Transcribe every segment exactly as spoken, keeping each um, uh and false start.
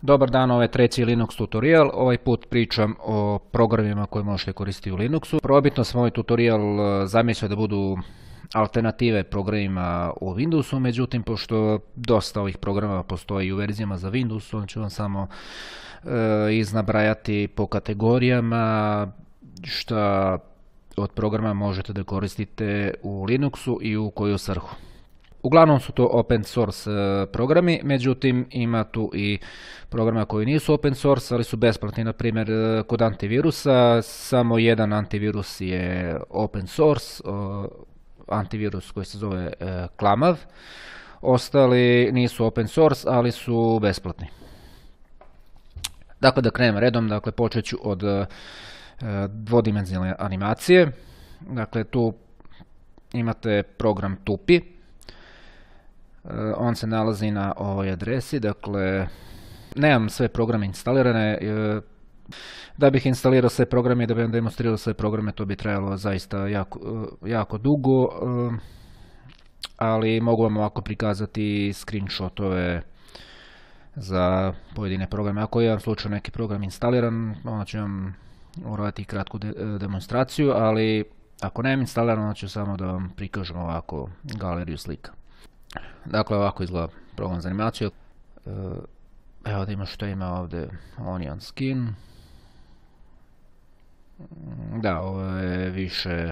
Dobar dan, ovo je treći Linux tutorial. Ovaj put pričam o programima koje možete koristiti u Linuxu. Probitno sam ovaj tutorial zamislio da budu alternative programima u Windowsu, međutim, pošto dosta ovih programa postoji u verzijama za Windows, on ću vam samo e, iznabrajati po kategorijama šta od programa možete da koristite u Linuxu i u koju svrhu. Uglavnom su to open source programi, međutim ima tu i programa koji nisu open source, ali su besplatni. Na primjer, kod antivirusa samo jedan antivirus je open source, antivirus koji se zove Klamav. Ostali nisu open source, ali su besplatni. Dakle, da krenem redom, dakle, počet ću od dvodimenzionalne animacije. Dakle, tu imate program Tupi. On se nalazi na ovoj adresi, dakle, nemam sve programe instalirane. Da bih instalirao sve programe i da bih demonstrirao sve programe, to bi trajalo zaista jako, jako dugo, ali mogu vam ovako prikazati screenshotove za pojedine programe. Ako je jedan slučaj neki program instaliran, onda ću vam uraditi kratku de demonstraciju, ali ako nemam instaliran, onda ću samo da vam prikažem ovako galeriju slika. Dakle, ovako izgleda program za animaciju. Evo da ima što ima ovdje Onion Skin. Da, ovo je više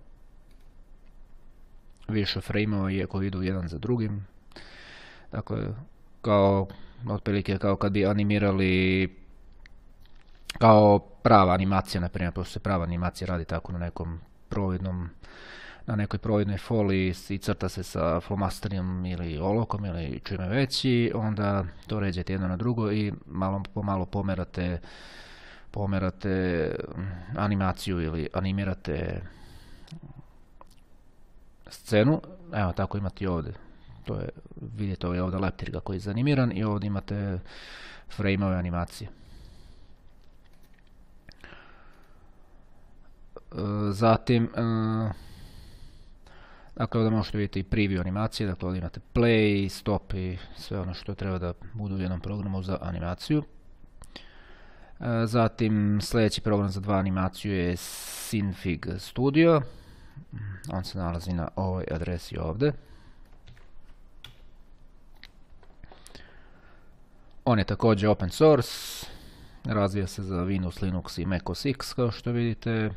više frame-ova iako idu jedan za drugim. Dakle, kao otprilike kao kad bi animirali kao prava animacija, na primjer, pošto se prava animacija radi tako na nekom providnom na nekoj providnoj foliji i crta se sa flomasterom ili olokom ili čime veći, onda to ređete jedno na drugo i malo po malo pomerate pomerate animaciju ili animirate scenu. Evo tako imate i ovdje. To je, vidite ovaj ovdje leptirga koji je zanimiran i ovdje imate frame-ove animacije. Zatim dakle, ovdje možete vidjeti i preview animacije, dakle ovdje imate play, stop i sve ono što treba da budu u jednom programu za animaciju. Zatim sljedeći program za dva animaciju je Synfig Studio. On se nalazi na ovoj adresi ovdje. On je također open source, razvija se za Windows, Linux i Mac O S X kao što vidite.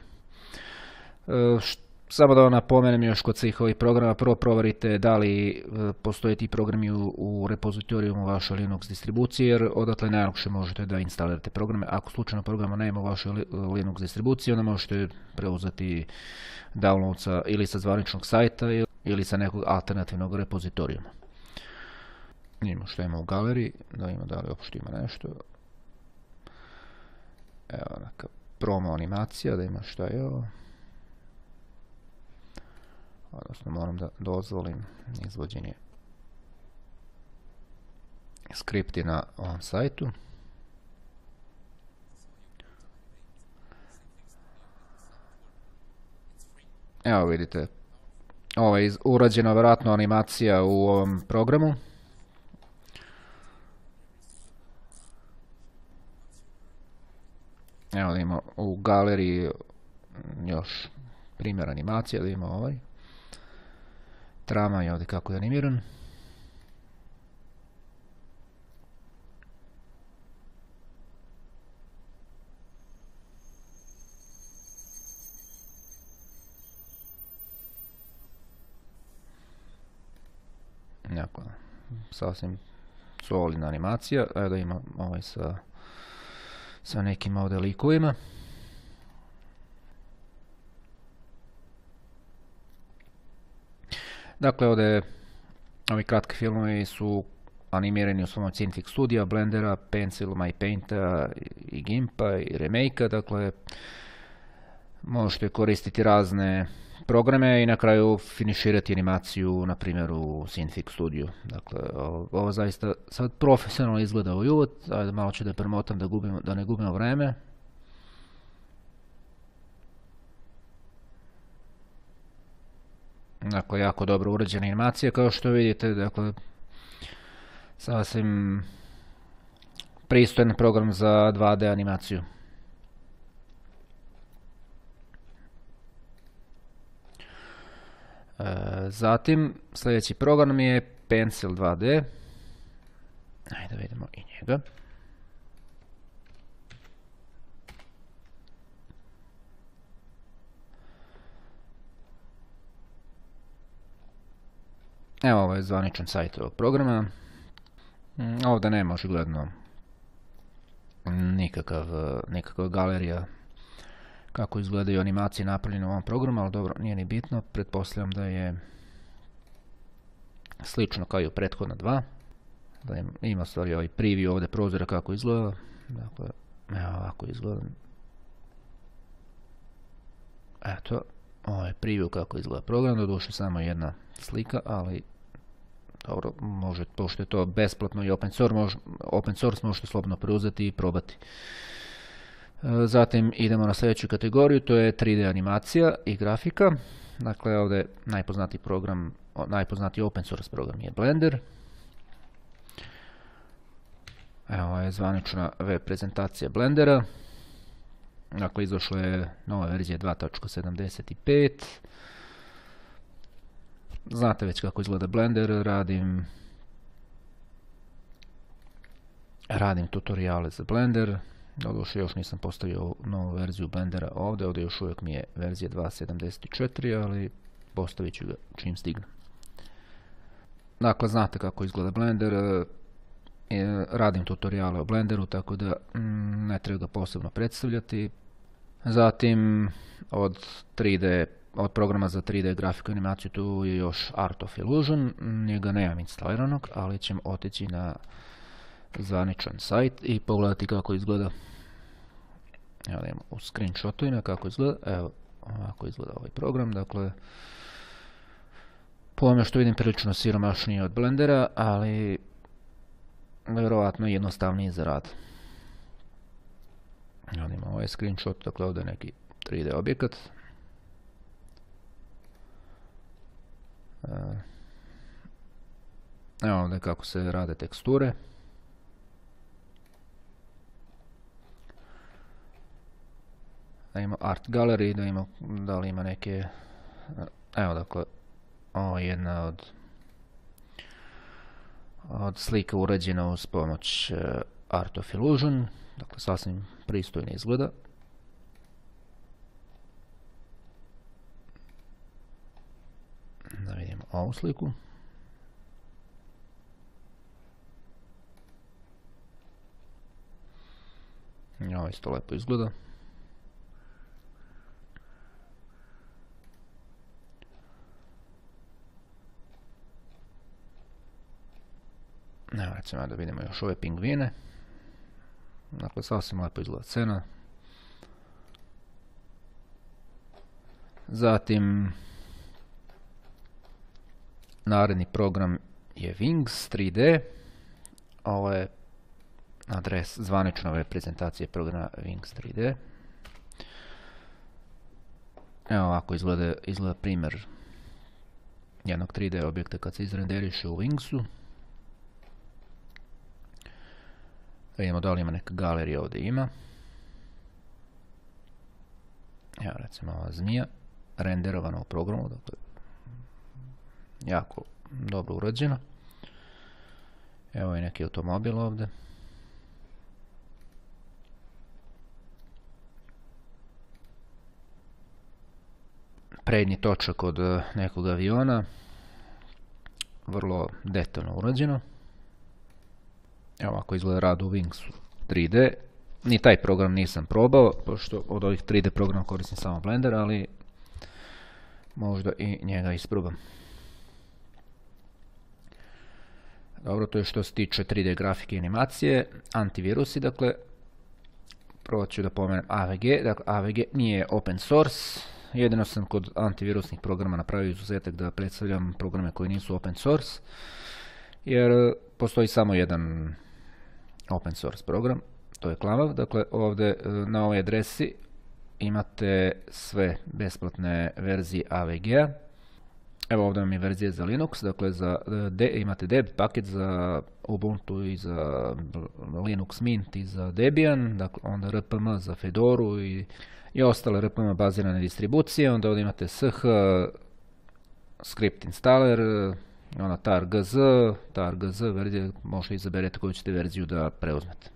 Samo da vam napomenem još kod svih ovih programa, prvo provjerite da li postoje ti programi u, u repozitorijumu vaše Linux distribucije, jer odatle najlakše možete da instalirate programe. Ako slučajno programa nema u vašoj Linux distribuciji, onda možete preuzeti download sa, ili sa zvaničnog sajta ili sa nekog alternativnog repozitorijuma. Vidimo što ima u galeriji, da vidimo da li uopšte ima nešto. Evo neka promo animacija, da ima šta je ovo. Odnosno moram da dozvolim izvođenje skripti na ovom sajtu. Evo vidite, ovo je urađena vjerojatno animacija u ovom programu. Evo da imamo u galeriji još primjer animacije, da imamo ovaj. Tramvaj ovdje kako je animiran. Dakle, sasvim solidna animacija. Evo da ima ovaj sa, sa nekim ovdje likovima. Dakle, ovdje ovi kratki filmovi su animirani u svom Synfig Studio, Blendera, Pencil, MyPainta i Gimpa i Remake-a. Dakle, možete koristiti razne programe i na kraju finiširati animaciju, na primjer u Synfig Studio. Dakle, ovo, ovo zaista sad profesionalno izgleda u uvod. Ajde, malo ću da premotam da, gubimo, da ne gubimo vreme. Dakle, jako dobro urađena animacija kao što vidite. Dakle, sasvim pristojan program za dva D animaciju. Zatim, sljedeći program je Pencil dva D. Ajde da vidimo i njega. Evo, ovo je zvaničan sajt ovog programa. Ovdje nema očigledno nikakav, nikakva galerija kako izgledaju animacije napravljene u ovom programu, ali dobro, nije ni bitno. Pretpostavljam da je slično kao i u prethodna dva. Da ima, ima stvari ovaj preview ovdje prozora kako izgleda. Dakle, evo ovako izgleda. Eto, ovo je preview kako izgleda program, doduše samo jedna slika, ali dobro, može, pošto je to besplatno i open source, mož, open source možete slobodno preuzeti i probati. Zatim idemo na sljedeću kategoriju, to je tri D animacija i grafika. Dakle, ovdje najpoznatiji program, najpoznatiji open source program je Blender. Evo je zvanična web prezentacija Blendera. Dakle, izašla je nova verzija dva točka sedamdeset pet. Znate već kako izgleda Blender, radim radim tutoriale za Blender. Doduše još nisam postavio novu verziju Blendera ovdje, ovdje još uvijek mi je verzija dva točka sedamdeset četiri, ali postavit ću ga čim stignem. Dakle, znate kako izgleda Blender, radim tutoriale o Blenderu, tako da mm, ne treba ga posebno predstavljati. Zatim od tri D, od programa za tri D grafiku i animaciju tu je još Art of Illusion, njega nemam instaliranog, ali ćemo otići na zvaničan sajt i pogledati kako izgleda. Evo imamo u screenshotovima kako izgleda. Evo ovako izgleda ovaj program. Dakle, po ovome što vidim prilično siromašniji od Blendera, ali vjerojatno jednostavniji za rad. Evo imamo ovaj screenshot, dakle ovdje je neki tri D objekat. Evo ovdje kako se rade teksture. Da ima art gallery, da ima, da li ima neke, evo dakle, ovo je jedna od, od slika uređena uz pomoć uh, Art of Illusion, dakle sasvim pristojno izgleda. Da vidimo ovu sliku. Ovo isto lepo izgleda. Evo recimo da vidimo još ove pingvine. Dakle, sasvim lepo izgleda scena. Zatim naredni program je Wings tri D. Ovo je adres zvanične ove prezentacije programa Wings tri D. Evo ovako izgleda, izgleda primjer jednog tri D objekta kad se izrenderiše u Wingsu. Vidimo da li ima neka galerija, ovdje ima. Evo recimo ova zmija, renderovana u programu, dakle jako dobro urađeno. Evo je neki automobil ovdje. Prednji točak od nekog aviona, vrlo detaljno urađeno. Evo ovako izgleda rad u Wingsu tri D. Ni taj program nisam probao, pošto od ovih tri D programa koristim samo Blender, ali možda i njega isprobam. Dobro, to je što se tiče tri D grafike i animacije. Antivirusi, dakle, probat ću da pomenem A V G. Dakle, A V G nije open source. Jedino sam kod antivirusnih programa napravio izuzetak da predstavljam programe koji nisu open source, jer postoji samo jedan open source program, to je Klamav. Dakle, ovdje na ovoj adresi imate sve besplatne verzije A V G-a. Evo ovdje vam je verzija za Linux, dakle za, de, imate deb paket za Ubuntu i za Linux Mint i za Debian, dakle onda R P M za Fedoru i, i ostale R P M bazirane distribucije, onda ovdje imate sh, script installer, onda targz, targz verzija, možete izaberete koju ćete verziju da preuzmete.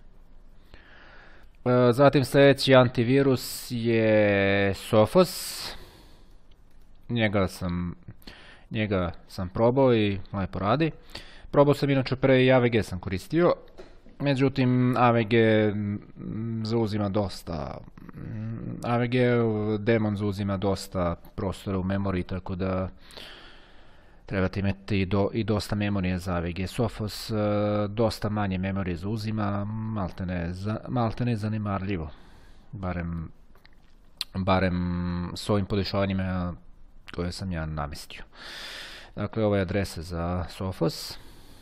Zatim sljedeći antivirus je Sophos, njega sam Njega sam probao i lepo radi. Probao sam inače pre i A V G sam koristio, međutim A V G zauzima dosta, A V G demon zauzima dosta prostora u memoriji, tako da trebate imati i, do, i dosta memorije za A V G. Sophos dosta manje memorije zauzima, malte ne, za, malte ne zanemarljivo, barem, barem s ovim podešavanjima koje sam ja namestio. Dakle, ove adrese za Sophos.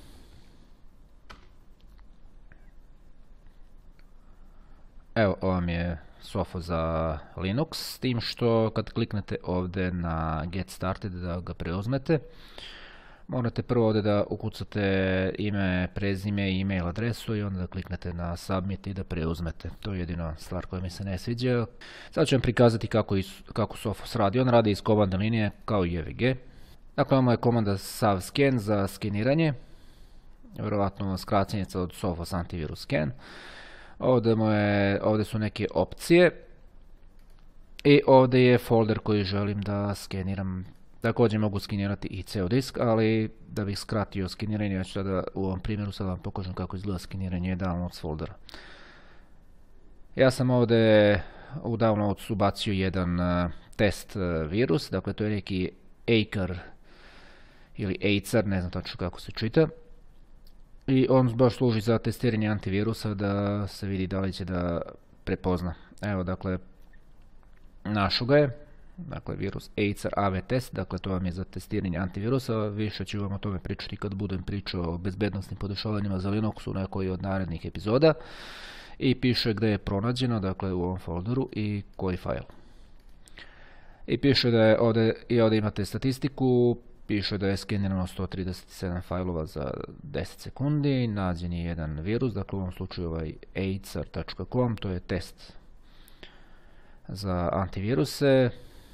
Evo, ovo vam je Sophos za Linux, s tim što kad kliknete ovdje na Get Started da ga preuzmete, morate prvo ovdje da ukucate ime, prezime i email adresu i onda da kliknete na Submit i da preuzmete. To je jedina stvar koja mi se ne sviđa. Sad ću vam prikazati kako, is, kako Sophos radi. On radi iz komandne linije kao i A V G. Dakle, ovo je komanda savscan za skeniranje. Vjerovatno skraćenica od Sophos antivirus scan. Ovdje, je, ovdje su neke opcije. I ovdje je folder koji želim da skeniram. Također mogu skenirati i C O disk, ali da bih skratio skeniranje, ja ću sada u ovom primjeru sad vam pokažem kako izgleda skeniranje downloads foldera. Ja sam ovdje u downloads ubacio jedan uh, test uh, virus, dakle to je neki Acer ili Acer, ne znam točno kako se čita. I on baš služi za testiranje antivirusa da se vidi da li će da prepozna. Evo dakle, našao ga je. Dakle, virus Acer A V test, dakle to vam je za testiranje antivirusa, više ću vam o tome pričati kad budem pričao o bezbednostnim podešavanjima za Linux u nekoj od narednih epizoda. I piše gdje je pronađeno, dakle u ovom folderu i koji fajl. I piše da je ovdje, i ovdje imate statistiku, piše da je skenirano sto trideset sedam fajlova za deset sekundi, nađen je jedan virus, dakle u ovom slučaju ovaj acer tačka com, to je test za antiviruse.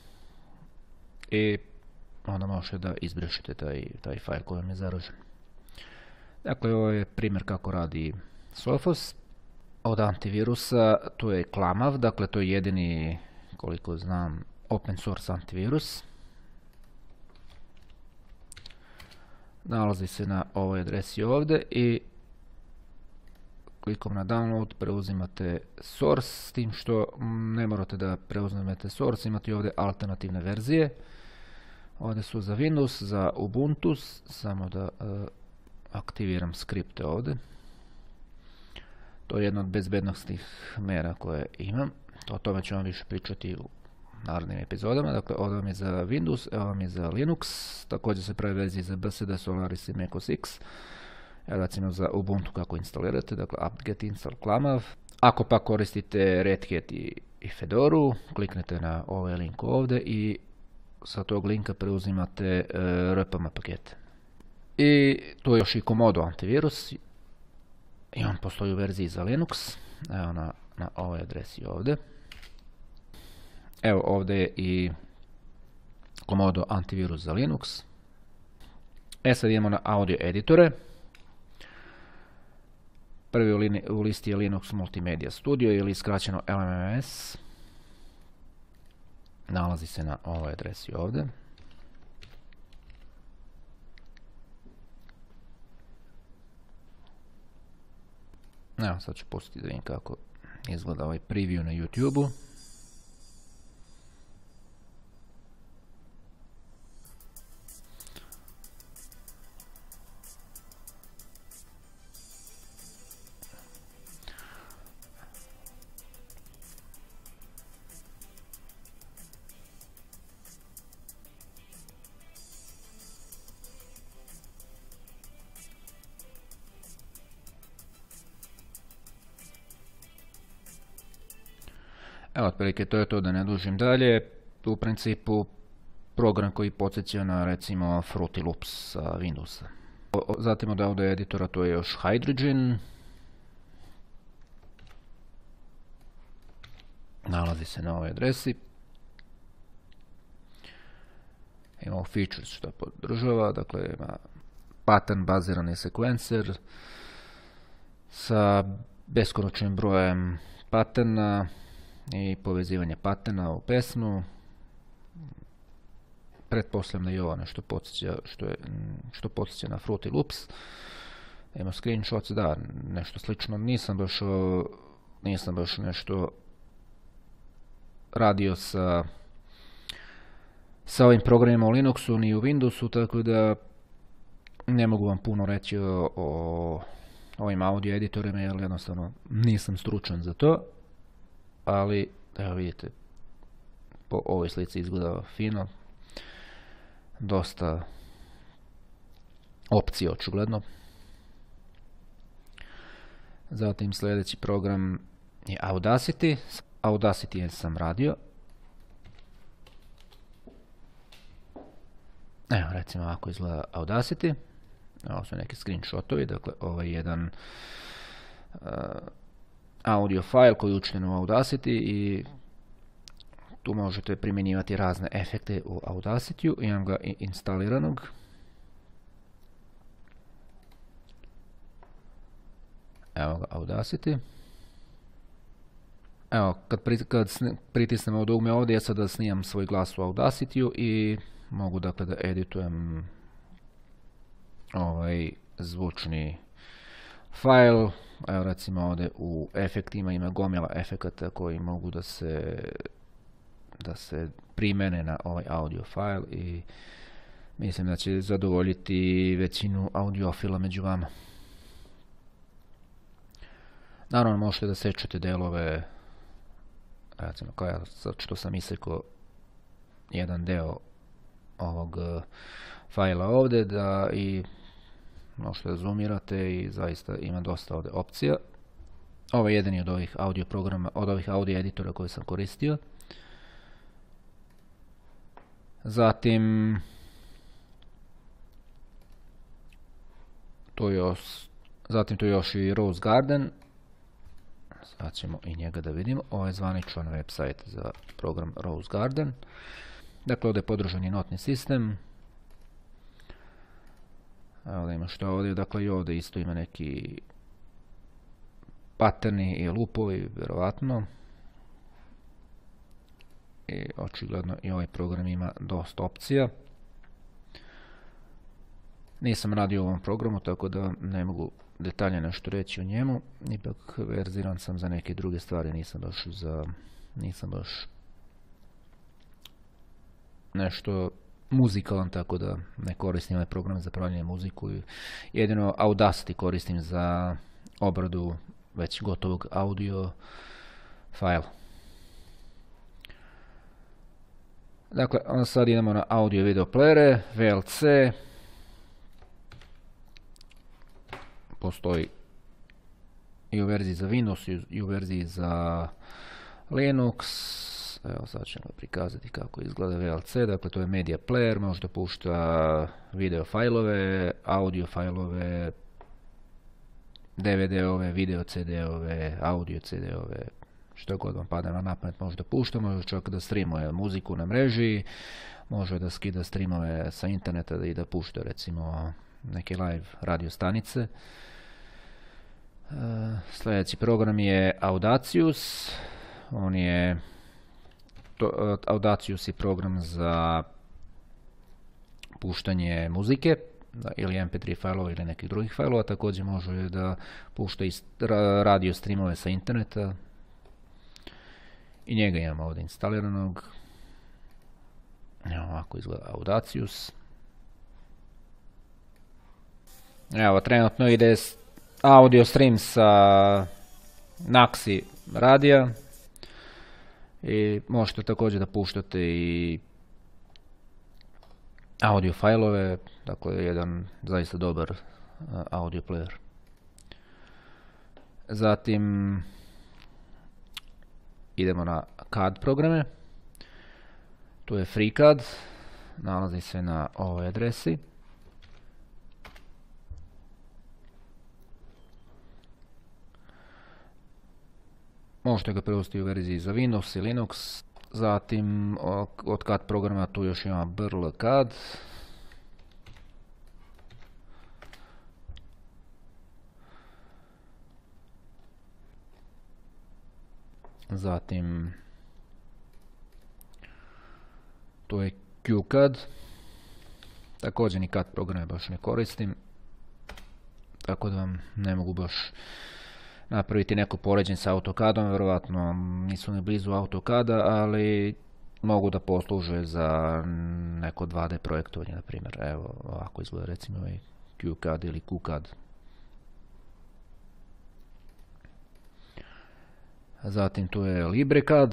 I onda možete da izbrišete taj, taj fajl koji vam je zaražen. Dakle, ovo je primjer kako radi Sophos. Od antivirusa tu je Klamav, dakle to je jedini, koliko znam, open source antivirus. Nalazi se na ovoj adresi ovdje i klikom na download preuzimate source, s tim što ne morate da preuzmete source, imate ovdje alternativne verzije. Ovdje su za Windows, za Ubuntu, samo da uh, aktiviram skripte ovdje. To je jedna od bezbednostnih mera koje imam. O tome ću vam više pričati u narednim epizodama. Dakle, ovdje vam je za Windows, evo vam je za Linux. Također se pravi verzije za B S D, Solaris i macOS X. Evo recimo za Ubuntu kako instalirate, dakle apt-get install klamav. Ako pa koristite Red Hat i, i Fedoru, kliknete na ovaj link ovdje i sa tog linka preuzimate uh, R P M pakete. I tu je još i Komodo antivirus. I on postoji u verziji za Linux. Evo na, na ovoj adresi ovdje. Evo ovdje je i Komodo antivirus za Linux. E sad idemo na audio editore. Prvi u, lini, u listi je Linux Multimedia Studio ili skraćeno L M M S. Nalazi se na ovoj adresi ovdje. Evo sad ću pustiti da vidim kako izgleda ovaj preview na YouTube-u. Evo, otprilike to je to, da ne dužim dalje. U principu program koji podsjeća na recimo Fruity Loops sa Windowsa. Zatim od audio editora to je još Hydrogen. Nalazi se na ovoj adresi. Imamo features što podržava, dakle ima pattern bazirani sekvencer sa beskonačnim brojem patterna i povezivanje patterna u pesmu. Pretpostavljam da je ovo nešto podsjeća, što, je, što podsjeća na Fruity Loops. Ima screenshots, da, nešto slično. Nisam baš, nisam baš nešto radio sa sa ovim programima u Linuxu ni u Windowsu, tako da ne mogu vam puno reći o, o ovim audio editorima, jer jednostavno nisam stručan za to, ali evo vidite, po ovoj slici izgleda fino, dosta opcija očigledno. Zatim sljedeći program je Audacity. Audacity sam radio. Evo recimo ovako izgleda Audacity. Ovo su neki screenshotovi, dakle ovo je jedan uh, audio file koji je učinjen u Audacity i tu možete primjenjivati razne efekte u Audacity-u. Imam ga instaliranog. Evo ga Audacity. Evo, kad, pri, kad pritisnem ovo dugme ovdje, ja sada snimam svoj glas u Audacity-u i mogu dakle da editujem ovaj zvučni file. Evo recimo ovdje u efektima ima gomila efekata koji mogu da se da se primene na ovaj audio file i mislim da će zadovoljiti većinu audiofila među vama. Naravno možete da sečete delove, recimo kao ja sad što sam isekao jedan deo ovog uh, fajla ovdje, da i možete da zoomirate i zaista ima dosta ovdje opcija. Ovo je jedini od ovih audio programa, od ovih audio editora koje sam koristio. Zatim to još, zatim to još i Rose Garden. Sad ćemo i njega da vidimo. Ovo je zvaničan website za program Rose Garden. Dakle, ovdje je podržan i notni sistem. Evo da ima što ovdje. Dakle, i ovdje isto ima neki patterni i loopovi, vjerovatno. I očigledno i ovaj program ima dosta opcija. Nisam radio u ovom programu, tako da ne mogu detaljno nešto reći o njemu. Ipak verziran sam za neke druge stvari, nisam baš za nisam baš nešto muzikalan, tako da ne koristim ovaj program za pravljanje muziku. Jedino Audacity koristim za obradu već gotovog audio fajla. Dakle, onda sad idemo na audio video playere, V L C. Postoji i u verziji za Windows i u verziji za Linux. Evo sad ćemo prikazati kako izgleda V L C. Dakle, to je media player, može da pušta video fajlove, audio fajlove, D V D-ove, video C D-ove, audio C D-ove, što god vam pada na pamet može da pušta, može čak da streamuje muziku na mreži, može da skida streamove sa interneta i da pušta recimo neke live radio stanice. Uh, sljedeći program je Audacious. On je to, uh, Audacious je program za puštanje muzike da, ili M P tri failova ili nekih drugih failova. Također može da pušta i radio streamove sa interneta. I njega imamo ovdje instaliranog. Evo ovako izgleda Audacious. Evo, trenutno ide audio stream sa Naxi radija. I možete također da puštate i audio fajlove. Dakle, jedan zaista dobar audio player. Zatim idemo na C A D programe. Tu je FreeCAD. nalazi se na ovoj adresi. Možete ga preuzeti u verziji za Windows i Linux. Zatim od C A D programa tu još ima brl C A D. Zatim tu je Q C A D. Također ni C A D programe baš ne koristim, tako da vam ne mogu baš napraviti neko poređenje sa AutoCAD-om, vjerovatno nisu ni blizu AutoCAD-a, ali mogu da posluže za neko dva D projektovanje, na primjer. Evo, ovako izgleda recimo ovaj Q C A D ili Q C A D. Zatim tu je LibreCAD.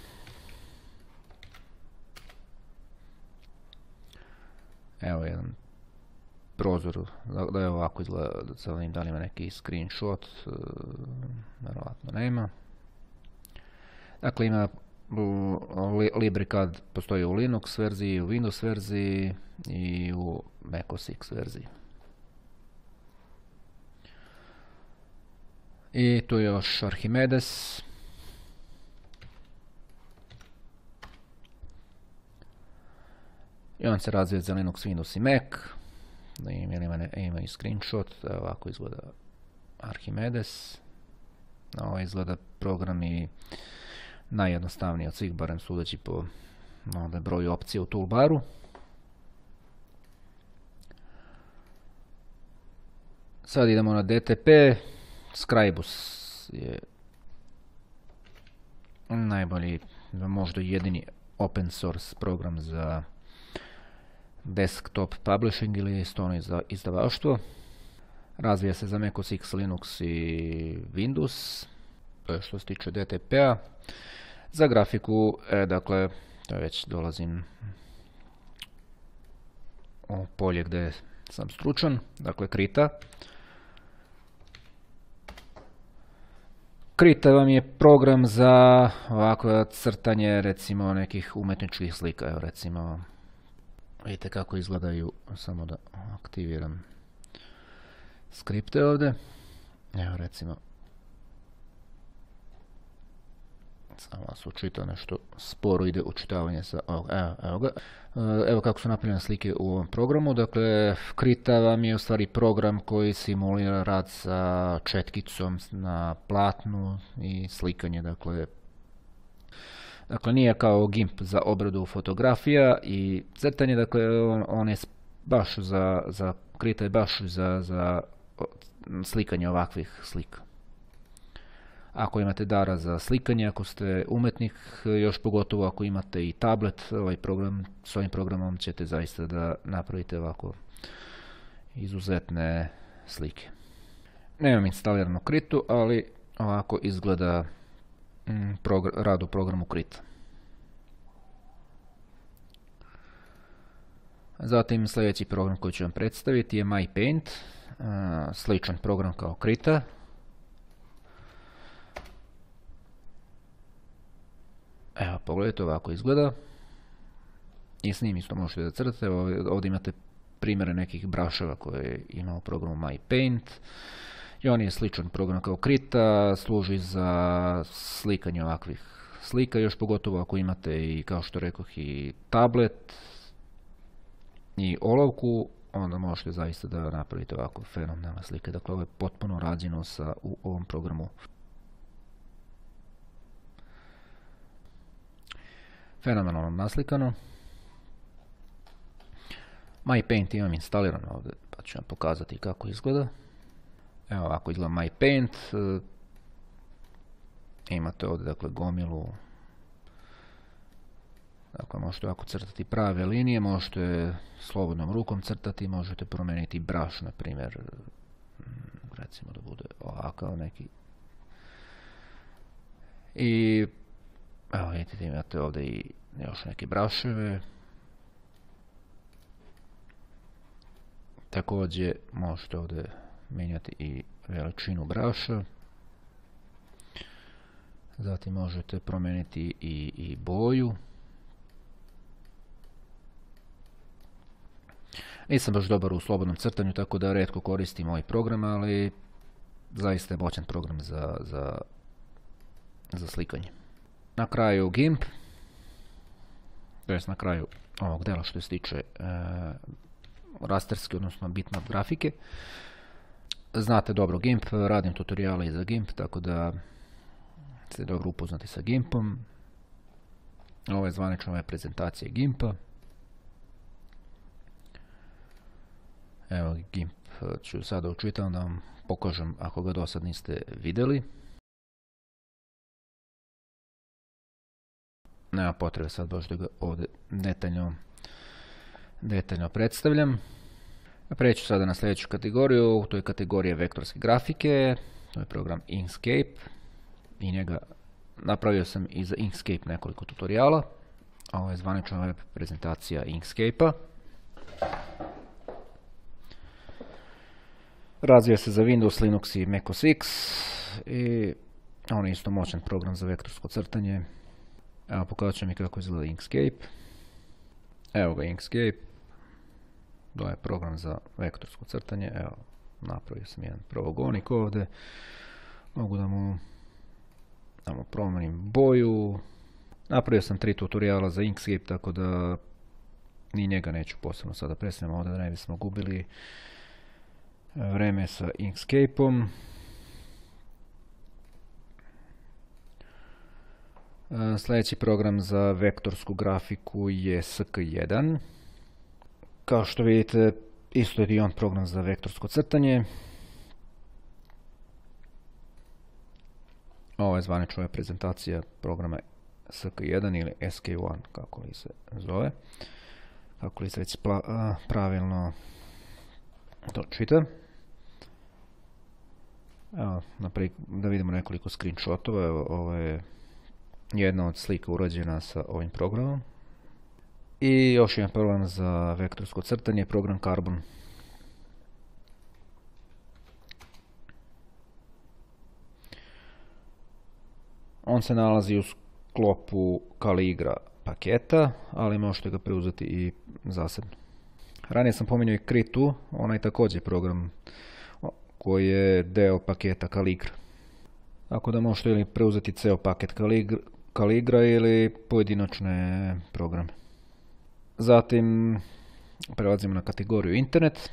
Evo jedan prozor, da je ovako izgleda, da vidim da li ima neki screenshot, vjerovatno nema. Dakle, ima LibreCAD, postoji u Linux verziji, u Windows verziji i u macOS X verziji. I tu je još Archimedes. I on se razvija za Linux, Windows i Mac. Ima, ima i screenshot, ovako izgleda Archimedes. Ovo izgleda program i najjednostavniji od svih, barem sudeći po ovdje broju opcija u toolbaru. Sad idemo na D T P. Scribus je najbolji, možda jedini open source program za desktop publishing ili stvarno izdavaštvo. Razvija se za macOS X, Linux i Windows. To je što se tiče D T P-a. Za grafiku, e, dakle, to već dolazim u polje gdje sam stručan, dakle Krita. Krita vam je program za ovako crtanje recimo nekih umjetničkih slika. Evo recimo, vidite kako izgledaju, samo da aktiviram skripte ovdje. Evo recimo, samo vas učita nešto sporo ide učitavanje sa ovog. Evo, evo ga. Evo kako su napravljene slike u ovom programu. Dakle, Krita vam je u stvari program koji simulira rad sa četkicom na platnu i slikanje. Dakle, dakle nije kao GIMP za obradu fotografija i crtanje. Dakle, on, on je baš za, za Krita je baš za, za slikanje ovakvih slika. Ako imate dara za slikanje, ako ste umetnik, još pogotovo ako imate i tablet, ovaj program, s ovim programom ćete zaista da napravite ovako izuzetne slike. Nemam instaliranu Kritu, ali ovako izgleda mm, rad u programu Krita. Zatim sljedeći program koji ću vam predstaviti je MyPaint, sličan program kao Krita. Evo, pogledajte, ovako izgleda. I s njim isto možete da crtate. Ovdje imate primjere nekih braševa koje ima u programu MyPaint. I on je sličan program kao Krita, služi za slikanje ovakvih slika, još pogotovo ako imate i, kao što rekoh, i tablet i olovku, onda možete zaista da napravite ovako fenomenalne slike. Dakle, ovo je potpuno rađeno sa, u ovom programu. Fenomenalno naslikano. MyPaint imam instalirano ovdje, pa ću vam pokazati kako izgleda. Evo ovako izgleda MyPaint. Imate ovdje dakle gomilu. Dakle, možete ovako crtati prave linije, možete slobodnom rukom crtati, možete promijeniti brush, na primjer, recimo da bude ovakav neki. I evo vidite, imate ovdje i još neke brusheve. Također možete ovdje mijenjati i veličinu brusha. Zatim možete promijeniti i, i boju. Nisam baš dobar u slobodnom crtanju, tako da rijetko koristim ovaj program, ali zaista je moćan program za, za, za slikanje. Na kraju GIMP, to jest na kraju ovog dela što se tiče e, rasterske, odnosno bitmap grafike. Znate dobro GIMP, radim tutoriale i za GIMP, tako da ste dobro upoznati sa GIMPom. Ovo je zvanična ove prezentacije GIMPa. Evo GIMP ću sada učitam da vam pokažem ako ga do sad niste vidjeli. Nema potrebe sad baš da ga ovdje detaljno, detaljno predstavljam. Preći sada na sljedeću kategoriju, to je kategorija vektorske grafike, to je program Inkscape i njega napravio sam i za Inkscape nekoliko tutoriala. Ovo je zvanična web prezentacija Inkscape-a. Razvija se za Windows, Linux i macOS X i on je isto moćan program za vektorsko crtanje. Evo pokazat ću mi kako izgleda Inkscape. Evo ga Inkscape. To je program za vektorsko crtanje. Evo, napravio sam jedan pravogonik ovdje. Mogu da mu, da mu promijenim boju. Napravio sam tri tutoriala za Inkscape, tako da ni njega neću posebno sada predstavljam ovdje da ne bismo gubili vreme sa Inkscape-om. Sljedeći program za vektorsku grafiku je S K jedan. Kao što vidite, isto je i on program za vektorsko crtanje. Ovo je zvanična prezentacija programa S K jedan ili S K jedan, kako li se zove. Kako li se već pravilno to čita. Evo, naprijed, da vidimo nekoliko screenshotova. Evo, ovo je jedna od slika urađena sa ovim programom. I još jedan program za vektorsko crtanje, program Carbon. On se nalazi u sklopu Caligra paketa, ali možete ga preuzeti i zasebno. Ranije sam pominjao i Kritu, onaj također program koji je deo paketa Caligra. Tako da možete ili preuzeti ceo paket Caligra ili pojedinačne programe. Zatim prelazimo na kategoriju Internet.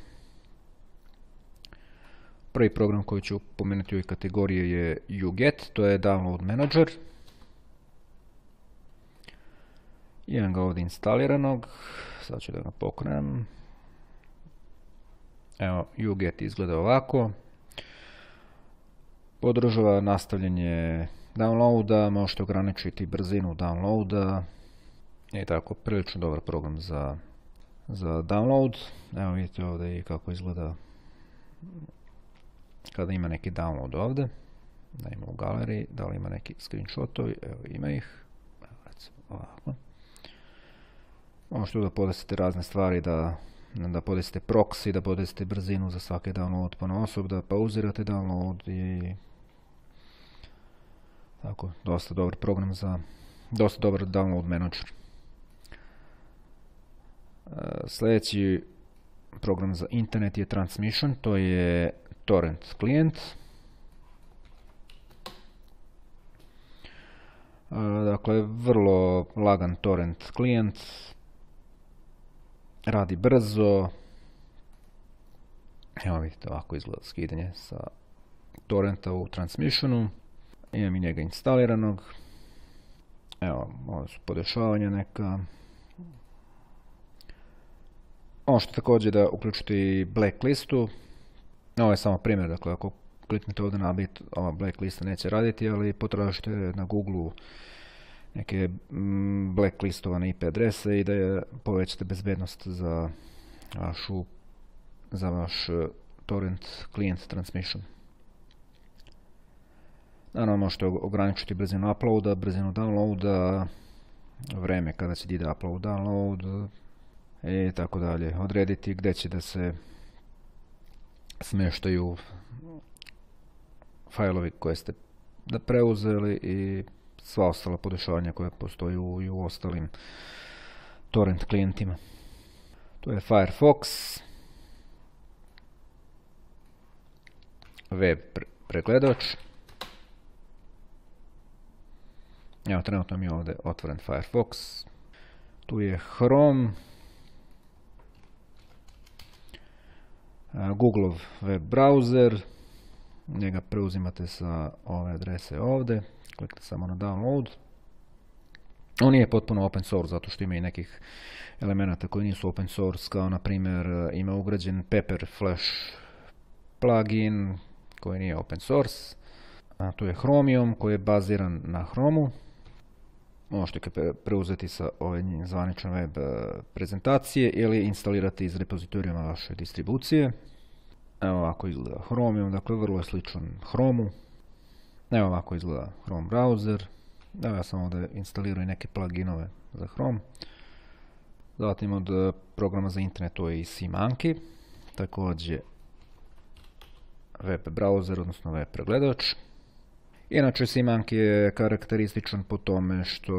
Prvi program koji ću pomenuti u ovoj kategoriji je U Get, to je Download Manager. Imam ga ovdje instaliranog, sad ću da ga pokrenem. Evo, U Get izgleda ovako. Podržava nastavljanje downloada, možete ograničiti brzinu downloada. I tako, prilično dobar program za, za download. Evo vidite ovdje i kako izgleda kada ima neki download ovdje. Da ima u galeriji, da li ima neki screenshotovi, evo ima ih. Evo recimo ovako. Možete da podesite razne stvari, da, da podesite proxy, da podesite brzinu za svaki download ponaosob, da pauzirate download i tako, dosta dobar program za, dosta dobar download manager. Sljedeći program za internet je Transmission, to je torrent klijent. Dakle, vrlo lagan torrent klijent, radi brzo. Evo vidite ovako izgleda skidanje sa torrenta u Transmissionu. Imam i njega instaliranog. Evo, ovo su podešavanja neka. Možete također da uključite i blacklistu. Ovo je samo primjer, dakle ako kliknete ovdje na bit, ova blacklista neće raditi, ali potražite na Google neke blacklistovane I P adrese i da je povećate bezbednost za vašu, za vaš torrent client transmission. Naravno možete ograničiti brzinu uploada, brzinu downloada, vreme kada će ide upload, download i tako dalje. Odrediti gdje će da se smještaju failovi koje ste da preuzeli i sva ostala podešavanja koja postoji u, i u ostalim torrent klijentima. Tu je Firefox, web pregledač. Evo, trenutno mi je ovdje otvoren Firefox. Tu je Chrome, Googleov web browser, njega preuzimate sa ove adrese ovdje, kliknite samo na download. On nije potpuno open source, zato što ima i nekih elemenata koji nisu open source, kao na primjer ima ugrađen Pepper Flash plugin koji nije open source. A tu je Chromium koji je baziran na Chromu. Možete ga preuzeti sa ove zvanične web prezentacije ili instalirati iz repozitorijuma vaše distribucije. Evo ovako izgleda Chromium, dakle vrlo je sličan Chromu. Evo ovako izgleda Chrome browser. Evo ja sam ovdje instalirao i neke pluginove za Chrome. Zatim od programa za internet to je i SeaMonkey. Također web browser, odnosno web pregledač. Inače SeaMonkey je karakterističan po tome što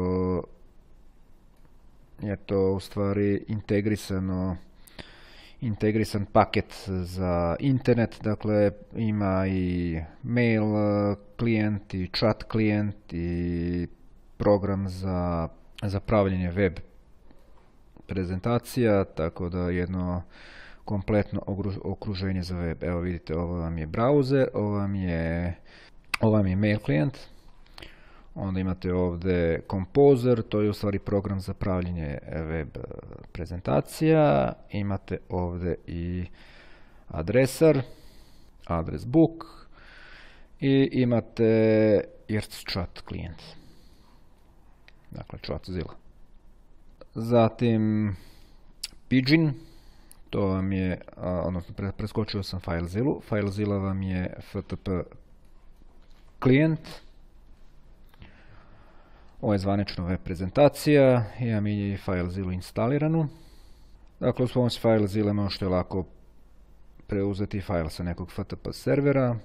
je to u stvari integrisano integrisan paket za internet, dakle ima i mail klijent i chat klijent i program za, za pravljenje web prezentacija, tako da jedno kompletno okruženje za web. Evo vidite, ovo vam je browser, ovo vam je, ovo vam je mail klijent. Onda imate ovdje Composer, to je u stvari program za pravljenje web prezentacija. Imate ovdje i adresar, address book i imate IRC-chat klijent. Dakle, ChatZilla. Zatim Pidgin, to vam je, odnosno preskočio sam FileZilla. FileZilla vam je F T P klijent. Ovo je zvanična web prezentacija, imam i FileZilla instaliranu. Dakle, uz pomoć FileZilla možete lako preuzeti file sa nekog F T P servera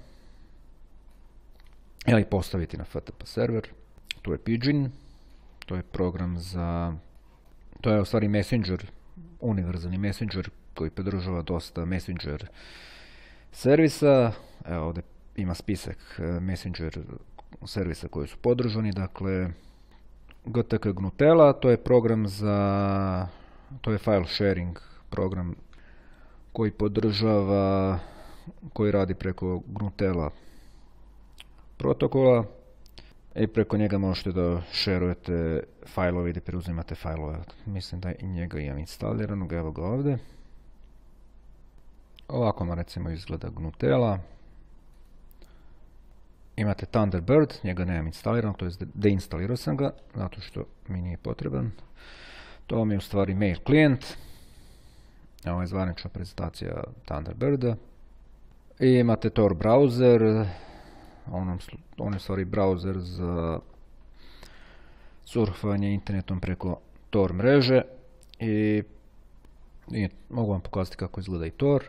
ili postaviti na F T P server. Tu je Pidgin, to je program za, to je u stvari Messenger, univerzalni Messenger koji podržava dosta Messenger servisa. Evo ovdje ima spisak Messenger servisa koji su podržani, dakle G T K Gnutella, to je program za, to je file sharing program koji podržava, koji radi preko Gnutella protokola i preko njega možete da šerujete fajlove i da preuzimate fajlove. Mislim da i njega imam instaliranog, evo ga ovdje. Ovako vam recimo izgleda Gnutella. Imate Thunderbird, njega nemam instalirano, to je deinstalirao sam ga, zato što mi nije potreban. To vam je u stvari mail klijent. Ovo je zvanična prezentacija Thunderbirda. I imate Tor browser, on, on je u stvari browser za surfanje internetom preko Tor mreže. I, i mogu vam pokazati kako izgleda i Tor.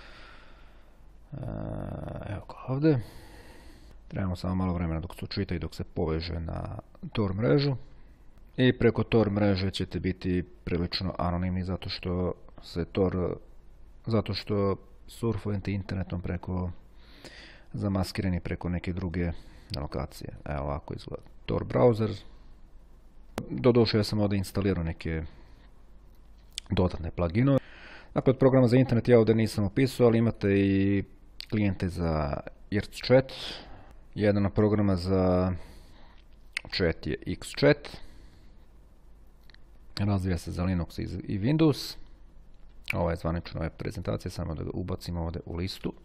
Evo ga ovdje. Trebamo samo malo vremena dok se učita i dok se poveže na Tor mrežu. I preko Tor mreže ćete biti prilično anonimni zato što se Tor, zato što surfujete internetom preko, zamaskirani preko neke druge lokacije. Evo ovako izgleda Tor browser. Doduše ja sam ovdje instalirao neke dodatne pluginove. Dakle, od programa za internet ja ovdje nisam opisao, ali imate i klijente za IRC-chat. Jedan od programa za chat je XChat. Razvija se za Linux i Windows. Ovo je zvanična web prezentacija, samo da ga ubacimo ovdje u listu.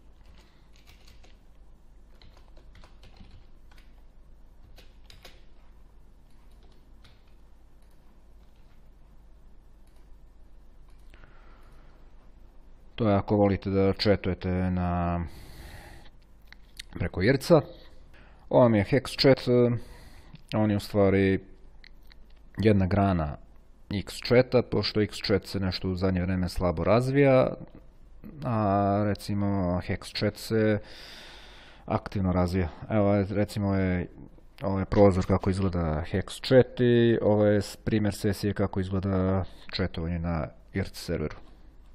To je ako volite da chatujete na preko IRC-a. Ovo mi je HexChat, on je u stvari jedna grana XChat-a, pošto XChat se nešto u zadnje vrijeme slabo razvija, a recimo HexChat se aktivno razvija. Evo recimo je, ovo je prozor kako izgleda HexChat i ovo je primjer sesije kako izgleda chatovanje na IRC serveru.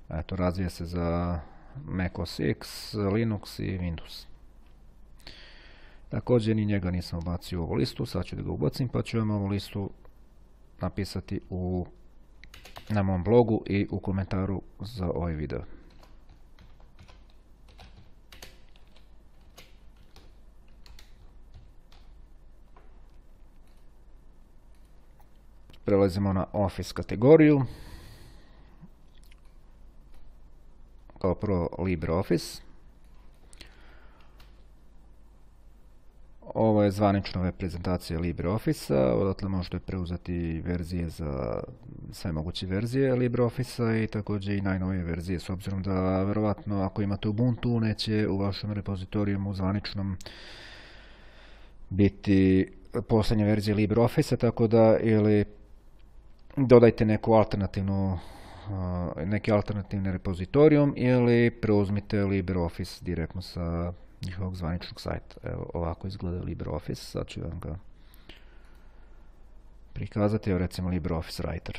Eto, razvija se za Mac O S X, Linux i Windows. Također ni njega nisam ubacio u ovu listu, sad ću da ga ubacim pa ću vam ovu listu napisati u, na mom blogu i u komentaru za ovaj video. Prelazimo na Office kategoriju. Kao prvo LibreOffice. Ovo je zvanična web prezentacija LibreOffice-a, odatle možete preuzeti verzije za sve moguće verzije LibreOffice-a i također i najnovije verzije, s obzirom da verovatno ako imate Ubuntu neće u vašem repozitorijumu zvaničnom biti posljednja verzija LibreOffice-a, tako da ili dodajte neku alternativnu neki alternativni repozitorijum ili preuzmite LibreOffice direktno sa njihovog zvaničnog sajta. Evo, ovako izgleda LibreOffice, sad ću vam ga prikazati. Evo recimo LibreOffice Writer.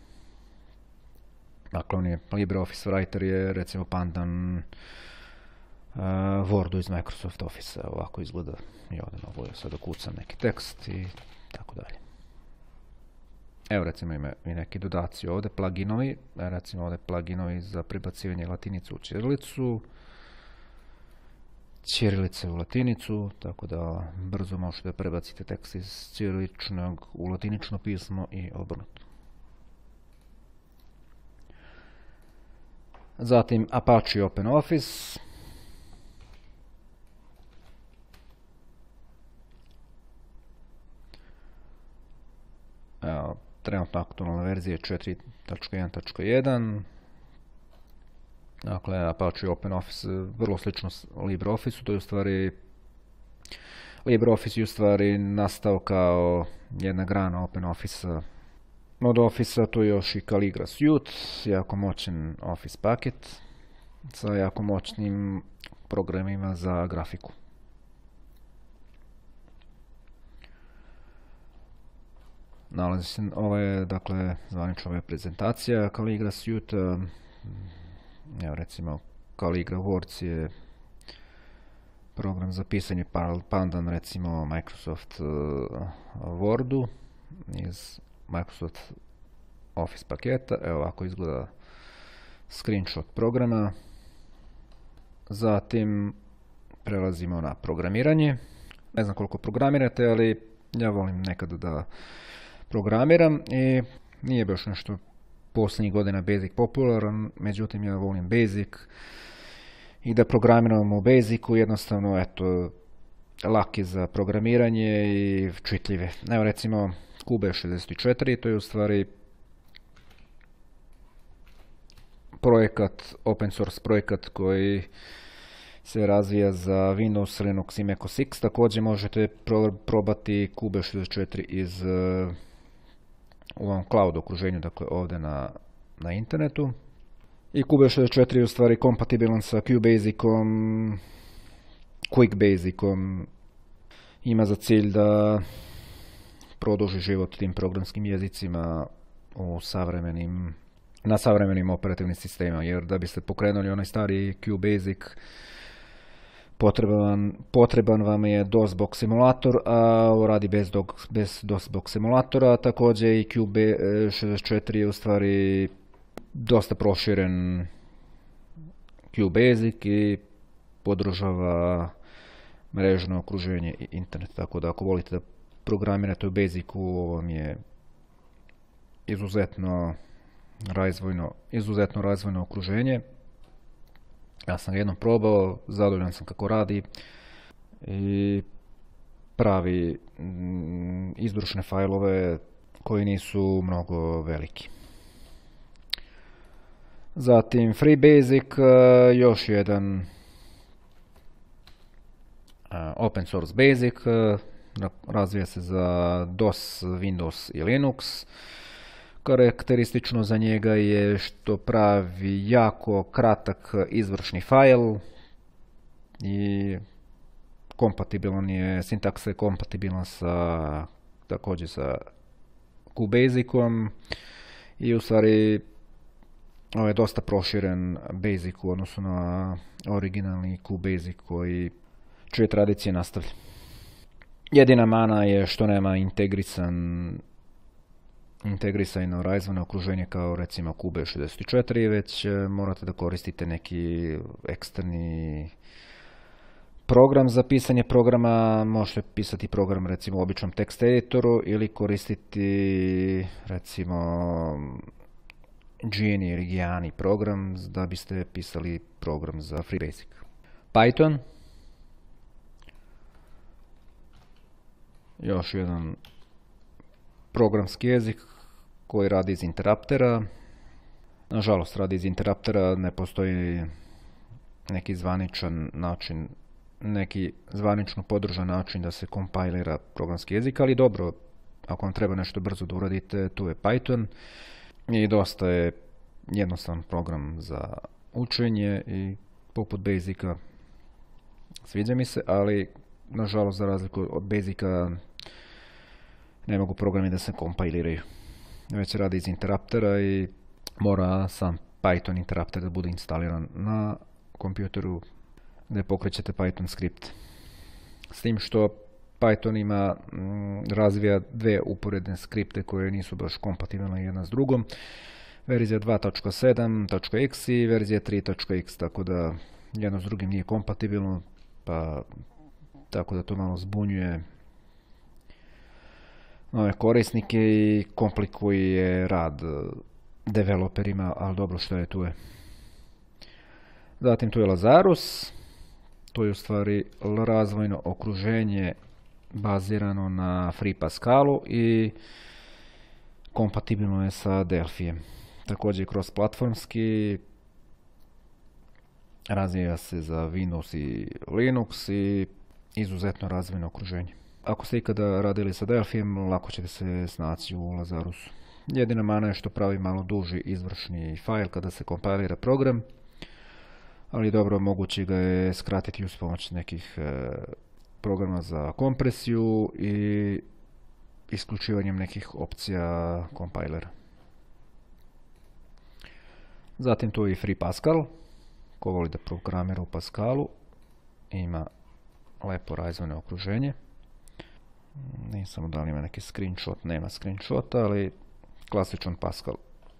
Dakle, on je, LibreOffice Writer je recimo pandan uh, Wordu iz Microsoft Office. Evo, ovako izgleda i ovdje mogu sad okucam neki tekst i tako dalje. Evo recimo ima i neki dodaci ovdje, pluginovi, recimo ovdje pluginovi za prebacivanje latinice u ćirilicu, ćirilice u latinicu, tako da brzo možete prebaciti tekst iz ćiriličnog u latinično pismo i obrnuto. Zatim Apache OpenOffice. Evo, trenutno aktualna verzija je četiri tačka jedan tačka jedan. Dakle, Apache OpenOffice vrlo slično LibreOffice-u, to je u stvari LibreOffice je u stvari nastao kao jedna grana OpenOffice-a. Od Office-a tu je još i Calligra Suite, jako moćan Office paket sa jako moćnim programima za grafiku. Nalazi se, ovo je dakle zvanična web prezentacija Calligra Suite. Evo recimo Calligra Words je program za pisanje pandan recimo Microsoft uh, Wordu iz Microsoft Office paketa. Evo ovako izgleda screenshot programa. Zatim prelazimo na programiranje. Ne znam koliko programirate, ali ja volim nekada da programiram i nije baš nešto posljednjih godina Basic popularan, međutim ja volim Basic i da programiram u Basicu, jednostavno eto, lak je za programiranje i čitljive. Evo recimo Q B šezdeset četiri, to je u stvari projekat, open source projekat koji se razvija za Windows, Linux i Mac O S X. Također možete pro probati Q B šezdeset četiri iz uh, u ovom cloud okruženju, dakle ovdje na, na internetu. I Q B šezdeset četiri je u stvari kompatibilan sa QBasicom, QuickBasicom. Ima za cilj da produži život tim programskim jezicima u savremenim, na savremenim operativnim sistemima, jer da biste pokrenuli onaj stari QBasic, Potreban, potreban vam je DOSBox simulator, a radi bez, do, bez DOSBox simulatora. Također i Q B šezdeset četiri je u stvari dosta proširen QBasic i podržava mrežno okruženje i internet. Tako da ako volite da programirate u Basicu, ovo vam je izuzetno razvojno, izuzetno razvojno okruženje. Ja sam ga jednom probao, zadovoljan sam kako radi i pravi mm, izbrušne fajlove koji nisu mnogo veliki. Zatim FreeBasic, još jedan open source basic, razvija se za DOS, Windows i Linux. Karakteristično za njega je što pravi jako kratak izvršni fajl i kompatibilan je, sintaksa je kompatibilna sa, također sa QBasicom i u stvari Ovo je dosta proširen Basic u odnosu na originalni QBasic koji čije tradicije nastavlja. Jedina mana je što nema integrisan integrisano razvojno okruženje kao recimo Q B šezdeset četiri, već morate da koristite neki eksterni program za pisanje programa. Možete pisati program recimo u običnom text editoru ili koristiti recimo Geany ili Geany program da biste pisali program za FreeBasic. Python. Još jedan programski jezik koji radi iz interruptera. Nažalost, radi iz interruptera, ne postoji neki zvaničan način, neki zvanično podržan način da se kompilira programski jezik, ali dobro, ako vam treba nešto brzo da uradite, tu je Python i dosta je jednostavan program za učenje i poput Basica sviđa mi se, ali nažalost za razliku od Basica ne mogu programi da se kompiliraju. Već radi iz interruptera i mora sam Python interrupter da bude instaliran na kompjuteru gdje pokrećete Python skript. S tim što Python ima, m, razvija dve uporedne skripte koje nisu baš kompatibilne jedna s drugom. Verzija dva tačka sedam tačka x i verzija tri tačka x, tako da jedno s drugim nije kompatibilno, pa tako da to malo zbunjuje nove korisnike i komplikuje rad developerima, ali dobro, što je tu je. Zatim tu je Lazarus, to je u stvari razvojno okruženje bazirano na Free Pascalu i kompatibilno je sa Delphijem. Također kroz platformski, razvija se za Windows i Linux i izuzetno razvojno okruženje. Ako ste ikada radili sa Delphijem, lako ćete se snaći u Lazarusu. Jedina mana je što pravi malo duži izvršni fajl kada se kompilira program, ali dobro, moguće ga je skratiti uz pomoć nekih e, programa za kompresiju i isključivanjem nekih opcija kompilera. Zatim tu je i Free Pascal, ko voli da programira u Pascalu, ima lepo razvojno okruženje. Ne samo da li ima neki screenshot, nema screenshota, ali klasičan Pascal.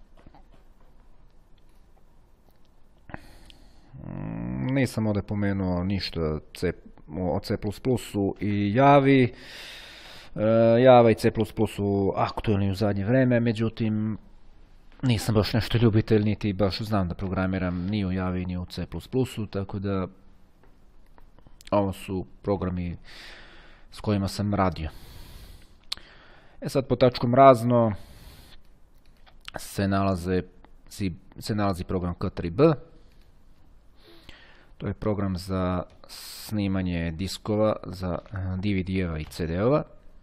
Nisam ovdje pomenuo ništa C, o C plus plus-u i Javi. E, Java i C plus plus su aktualni u zadnje vreme, međutim nisam baš nešto ljubitelj, niti baš znam da programiram ni u Javi ni u C plus plus-u, tako da ovo su programi s kojima sam radio. E sad, pod tačkom razno se, nalaze, se nalazi program K tri B. To je program za snimanje diskova, za D V D-eva i C D-ova.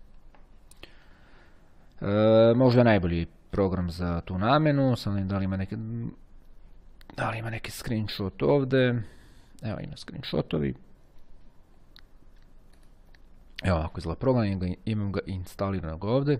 E, možda najbolji program za tu namjenu. Sam da li ima neki, da li ima neki screenshot ovdje. Evo, ima screenshotovi. Evo ovako izgleda program, imam ga instaliranog ovdje.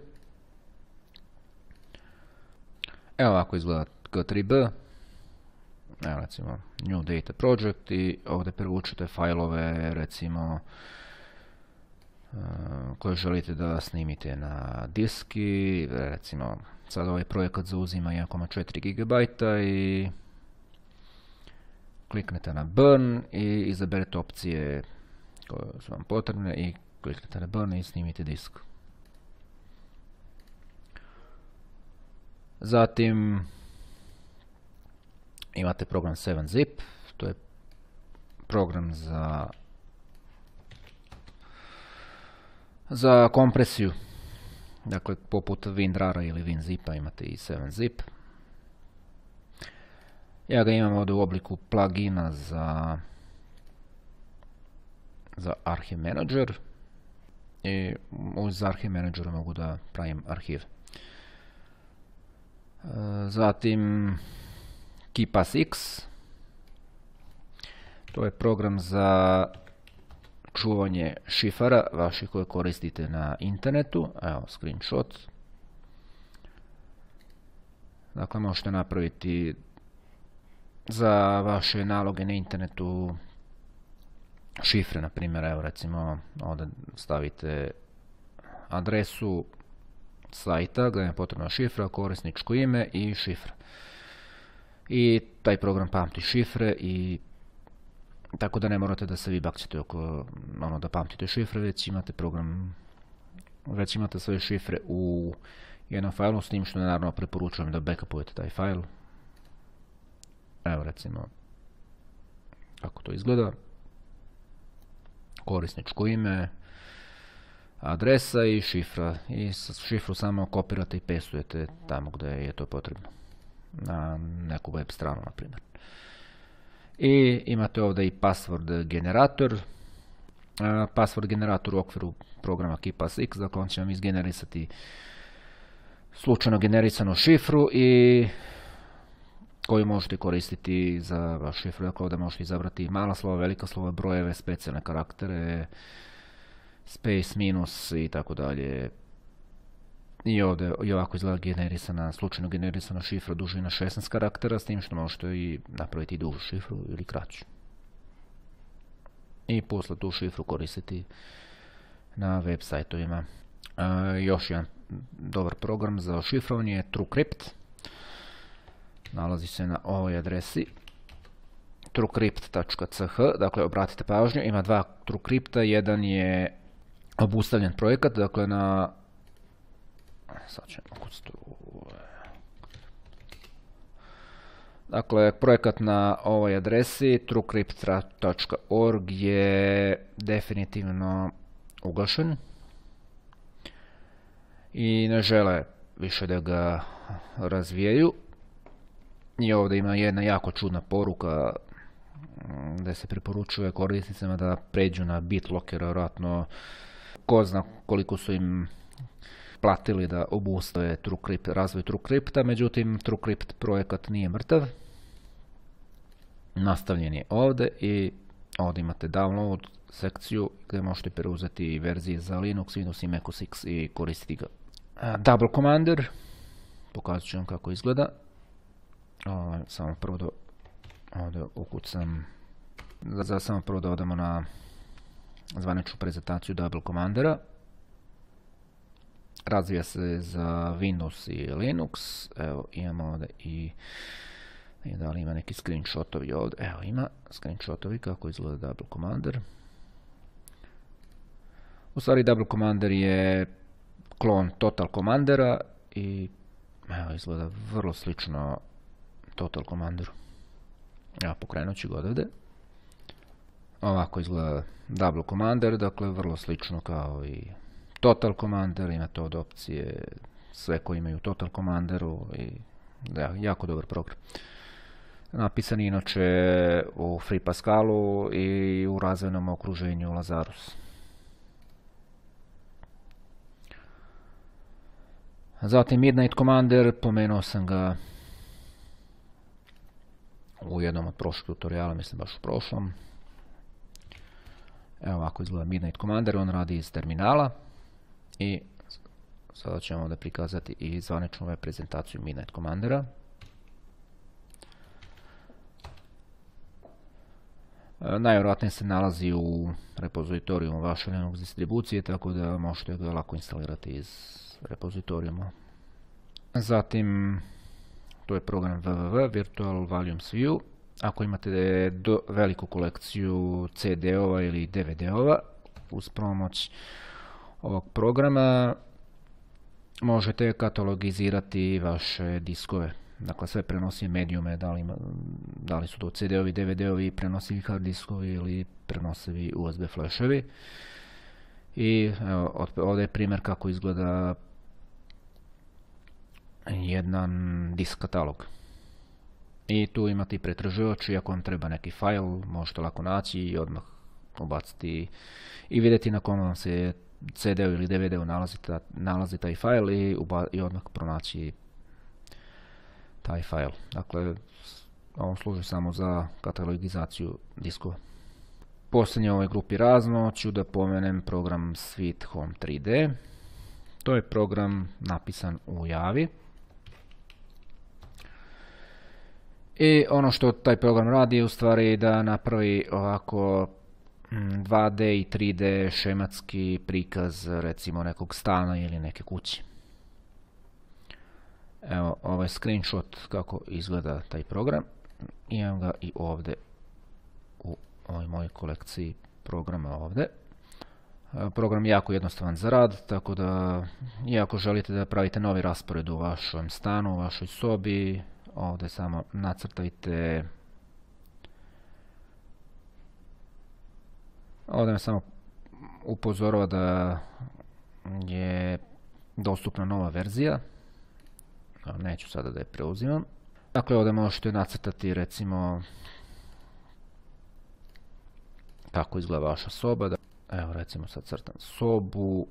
Evo ovako izgleda K tri B. Evo recimo New Data Project i ovdje privučete fajlove recimo uh, koje želite da snimite na diski. Recimo sad ovaj projekat zauzima jedan zarez četiri gigabajta i kliknete na Burn i izaberete opcije koje su vam potrebne i kliknete na Burn i snimite disk. Zatim imate program sedam zip, to je program za za kompresiju. Dakle, poput WinRAR-a ili WinZip-a imate i sedam zip. Ja ga imam ovdje u obliku plugina za za Archive Manager i uz Archive Manager mogu da pravim arhiv. Zatim KeePassX, to je program za čuvanje šifara vaših koje koristite na internetu. Evo screenshot. Dakle, možete napraviti za vaše naloge na internetu, šifre, na primjer, evo recimo ovdje stavite adresu sajta gdje je potrebna šifra, korisničko ime i šifra. I taj program pamti šifre i tako da ne morate da se vi bakćete oko ono da pamtite šifre, već imate program, već imate svoje šifre u jednom failu, s tim što naravno preporučujem da backupujete taj fail. Evo recimo kako to izgleda. Korisničko ime, adresa i šifra. I šifru samo kopirate i pestujete tamo gdje je to potrebno. Na neku web stranu, na primjer. I imate ovdje i password generator. Password generator u okviru programa KeePassX, dakle on će vam izgenerisati slučajno generisanu šifru i koju možete koristiti za vašu šifru. Dakle, ovdje možete izabrati mala slova, velika slova, brojeve, specijalne karaktere, space, minus i tako dalje. I ovdje i ovako izgleda generisana, slučajno generisana šifra dužina šesnaest karaktera, s tim što možete i napraviti dužu šifru ili kraću. I posle tu šifru koristiti na web sajtovima. E, još jedan dobar program za šifrovanje je TrueCrypt. Nalazi se na ovoj adresi truecrypt tačka c h. Dakle, obratite pažnju, ima dva TrueCrypta, jedan je obustavljen projekat, dakle na sad ćemo dakle, projekat na ovoj adresi truecrypt tačka org je definitivno ugašen i ne žele više da ga razvijaju. I ovdje ima jedna jako čudna poruka gdje se preporučuje korisnicima da pređu na BitLocker, vjerojatno ko zna koliko su im platili da obustave TrueCrypt, razvoj TrueCrypta, međutim TrueCrypt projekat nije mrtav. Nastavljen je ovdje i ovdje imate download sekciju gdje možete preuzeti verzije za Linux, Windows i Mac O S X i koristiti ga. Double Commander, pokazat ću vam kako izgleda. O, samo prvo da ovdje ukucam, za samo prvo da odemo na zvaničnu prezentaciju Double Commandera. Razvija se za Windows i Linux. Evo imamo ovdje i, i da li ima neki screenshotovi ovdje. Evo ima screenshotovi kako izgleda Double Commander. U stvari Double Commander je klon Total Commandera i evo izgleda vrlo slično Total Commanderu. Ja pokrenut ću ga odavde. Ovako izgleda Double Commander, dakle vrlo slično kao i Total Commander, imate od opcije sve koje imaju Total Commanderu i da, jako dobar program. Napisan je inače u Free Pascalu i u razvojnom okruženju Lazarus. Zatim Midnight Commander, pomenuo sam ga u jednom od prošlih tutoriala, mislim baš u prošlom. Evo ovako izgleda Midnight Commander, on radi iz terminala i sada ćemo ovdje prikazati i zvaničnu web prezentaciju Midnight Commandera. Najvjerojatnije se nalazi u repozitorijuma vaše Linux distribucije, tako da možete ga lako instalirati iz repozitorijuma. Zatim, to je program W W W, Virtual Volumes View. Ako imate do, veliku kolekciju C D-ova ili D V D-ova, uz pomoć ovog programa možete katalogizirati vaše diskove. Dakle, sve prenosi medijume, da li, da li su to C D-ovi, D V D-ovi, prenosivi hard diskovi ili prenosivi U S B flashevi. I evo, ovdje je primjer kako izgleda jedan disk katalog. I tu imate i pretraživač, i ako vam treba neki fajl, možete lako naći i odmah ubaciti i vidjeti na kom vam se C D-u ili D V D-u nalazi, ta, nalazi taj fajl i, uba, i odmah pronaći taj fajl. Dakle, ovo služi samo za katalogizaciju diskova. Posljednje u ovoj grupi razno ću da pomenem program Sweet Home tri D. To je program napisan u Javi. I ono što taj program radi je u stvari da napravi ovako dva D i tri D šematski prikaz recimo nekog stana ili neke kuće. Evo, ovaj screenshot kako izgleda taj program. Imam ga i ovdje u ovoj mojoj kolekciji programa ovdje. Program je jako jednostavan za rad, tako da i ako želite da pravite novi raspored u vašem stanu, u vašoj sobi, ovdje samo nacrtajte. Ovdje me samo upozorava da je dostupna nova verzija. Neću sada da je preuzimam. Dakle, ovdje možete nacrtati recimo kako izgleda vaša soba. Evo recimo sad crtam sobu.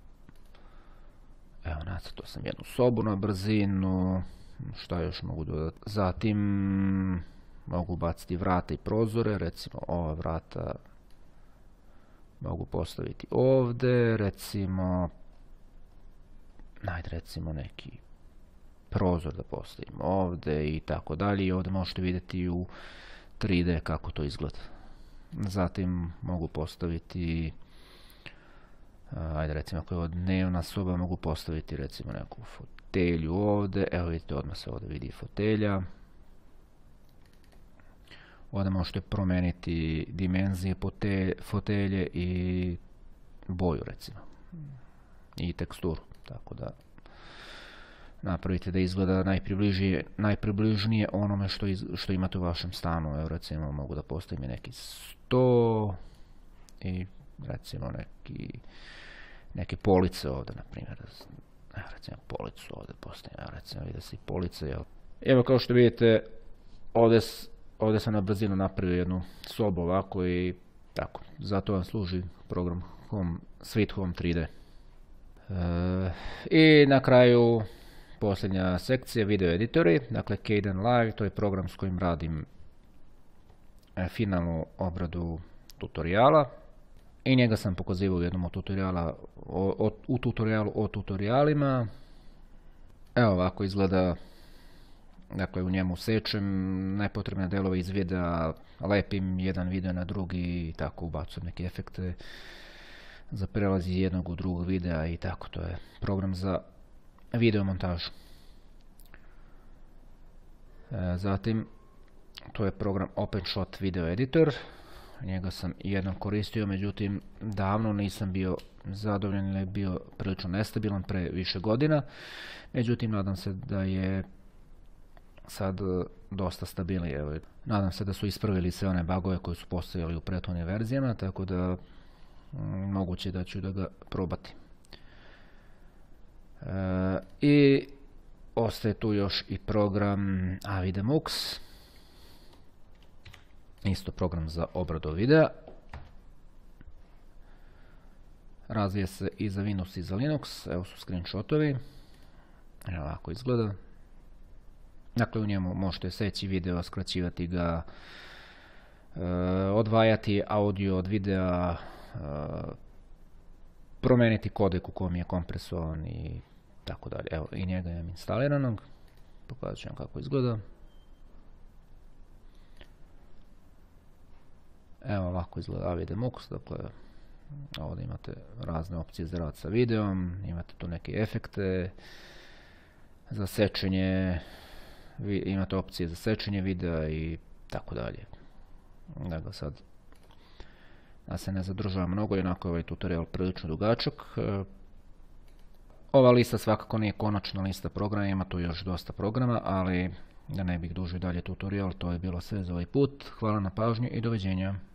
Evo nacrtao sam jednu sobu na brzinu. Šta još mogu dodati? Zatim mogu baciti vrata i prozore. Recimo ova vrata mogu postaviti ovdje. Recimo najde recimo neki prozor da postavim ovdje i tako dalje. I ovdje možete vidjeti u tri D kako to izgleda. Zatim mogu postaviti, ajde recimo ako je ovo dnevna soba, mogu postaviti recimo neku fotelju ovdje. Evo vidite, odmah se ovdje vidi fotelja. Ovdje možete promijeniti dimenzije fotelje i boju recimo. I teksturu, tako da napravite da izgleda najpribližnije, najpribližnije onome što, iz, što imate u vašem stanu. Evo recimo mogu da postavim neki sto i recimo neki, neke police ovdje, na primjer. Evo recimo policu ovdje postavim, evo recimo vide se i police. Jel? Evo kao što vidite, ovdje, ovdje sam na brzinu napravio jednu sobu ovako i tako. Zato vam služi program Home, Sweet Home tri D. E, I na kraju posljednja sekcija, video editori, dakle Kdenlive, to je program s kojim radim finalnu obradu tutoriala i njega sam pokazivao u jednom od tutoriala, o, o, u tutorialu o tutorialima. Evo ovako izgleda, dakle u njemu sečem nepotrebne delove iz videa, lepim jedan video na drugi i tako ubacujem neke efekte za prelaz iz jednog u drugog videa i tako, to je program za video montažu. E, zatim, to je program OpenShot Video Editor. Njega sam jednom koristio, međutim, davno nisam bio zadovoljan ili je bio prilično nestabilan pre više godina. Međutim, nadam se da je sad dosta stabilnije. Nadam se da su ispravili sve one bugove koji su postojali u prethodnim verzijama, tako da m, moguće da ću da ga probati. E, I ostaje tu još i program Avidemux, isto program za obradu videa. Razvija se i za Windows i za Linux, evo su screenshotovi, evo ovako izgleda. Dakle u njemu možete seći video, skraćivati ga, e, odvajati audio od videa, e, promijeniti kodek u kojem je kompresovan i tako dalje. Evo i njega imam instaliranog, pokazat ću vam kako izgleda. Evo ovako izgleda Avidemux, dakle ovdje imate razne opcije za rad sa videom, imate tu neke efekte za sečenje, imate opcije za sečenje videa i tako dalje. Dakle sad da se ne zadržava mnogo, jednako je ovaj tutorial prilično dugačak. Ova lista svakako nije konačna lista programa, ima tu još dosta programa, ali da ne bih dužio dalje tutorial, to je bilo sve za ovaj put. Hvala na pažnju i doviđenja.